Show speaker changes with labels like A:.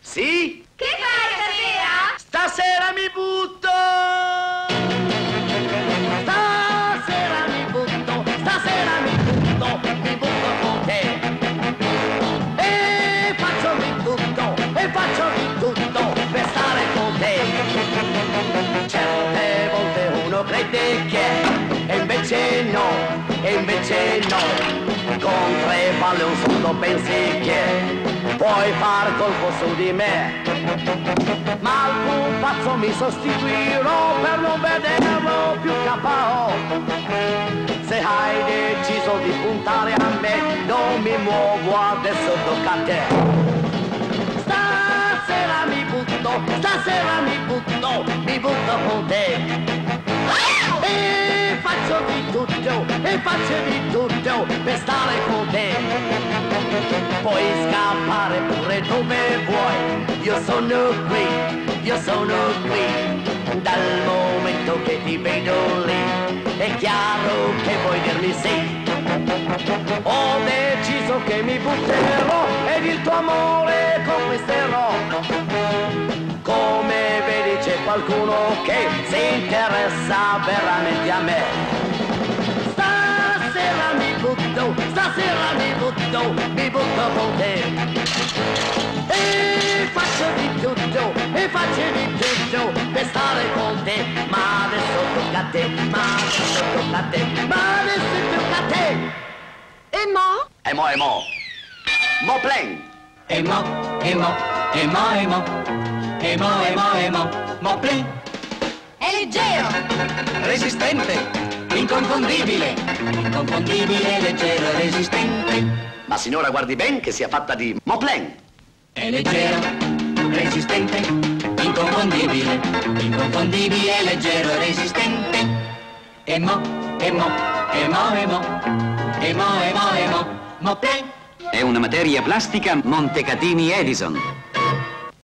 A: Sì?
B: Che fai stasera?
A: Stasera mi butto! Stasera mi butto con te. E faccio di tutto per stare con te. Certe volte uno crede che, e invece no. Con 3 palle un soldo pensi che puoi far colpo su di me. Ma al pupazzo mi sostituirò per non vederlo più KO. Se hai deciso di puntare a me, non mi muovo, adesso tocca a te. Stasera mi butto con te. E faccio di tutto per stare con te. Puoi scappare pure dove vuoi, io sono qui. Dal momento che ti vedo lì, è chiaro che vuoi dirmi sì. Ho deciso che mi butterò ed il tuo amore conquisterò. Come vedi c'è qualcuno che si interessa veramente a me. Stasera mi butto con te. E faccio di tutto per stare con te. Ma adesso tocca a te.
B: E mo?
A: Mo plen.
C: Mo plen.
B: È leggero.
C: Resistente, inconfondibile, leggero, resistente.
A: Ma signora guardi ben che sia fatta di mo plen.
C: È leggero, resistente, inconfondibile, leggero, resistente. Mo plen.
D: È una materia plastica Montecatini Edison.